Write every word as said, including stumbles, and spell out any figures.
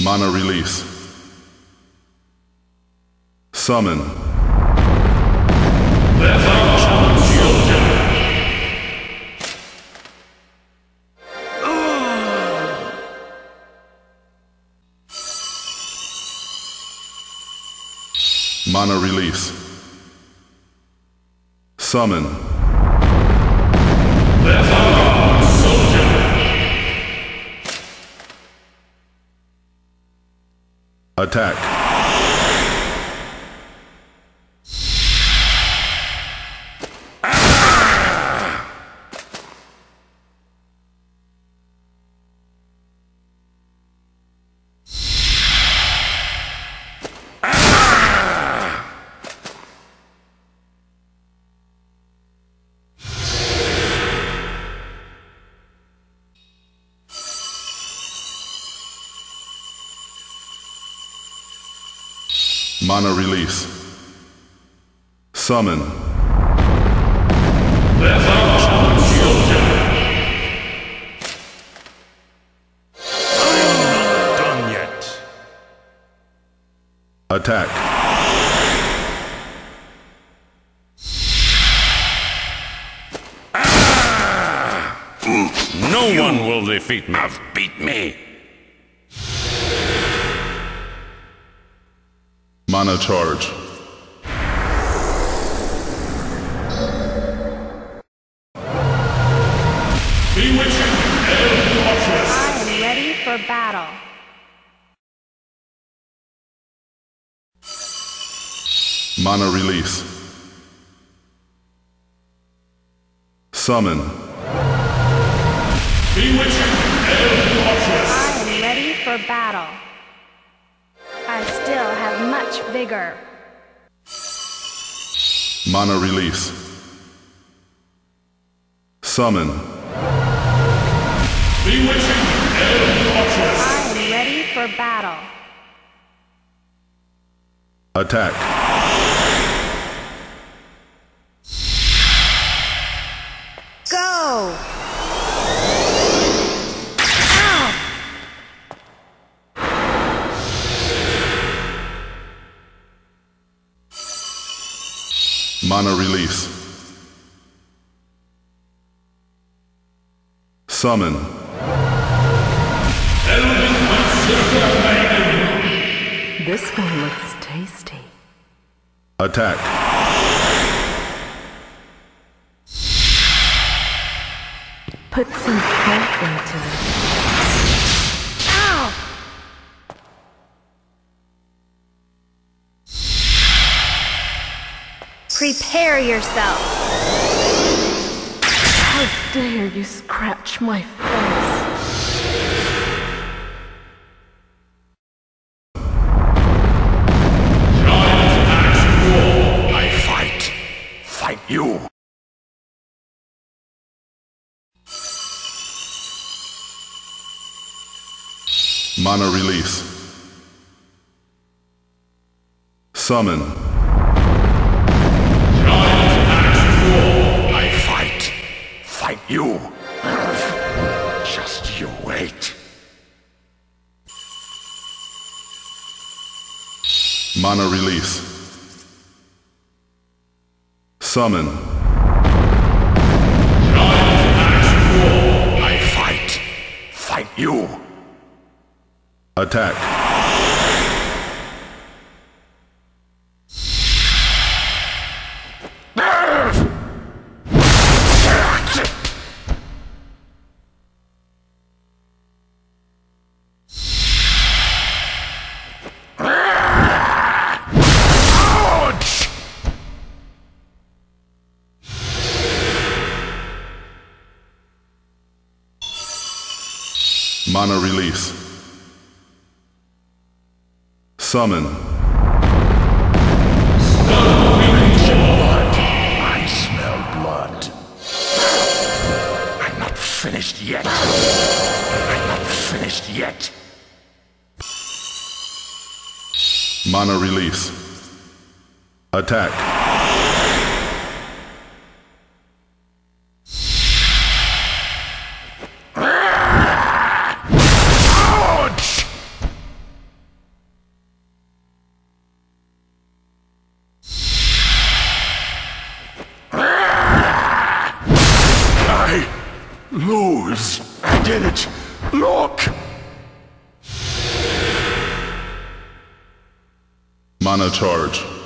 Mana release. Summon. Mana release. Summon. Attack. Mana release. Summon. I'm not done yet. Attack. No one will defeat me. Have beat me. Mana charge. Bewitching Elf Watchers. I am ready for battle. Mana release. Summon. Bewitching Elf Watchers. I am ready for battle. I still have much vigor. Mana release. Summon. Bewitching Elf Watchers. I am ready for battle. Attack. Go! Mana release. Summon. This one looks tasty. Attack. Put some heart into it. Ow! Prepare yourself. How dare you scratch my face? I fight. Fight you. Mana release. Summon. I fight. Fight you. Just you wait. Mana release. Summon. I fight. Fight you. Attack. Mana release. Summon. I smell blood. I'm not finished yet. I'm not finished yet. Mana release. Attack. Yes, I did it. Look. Mana charge.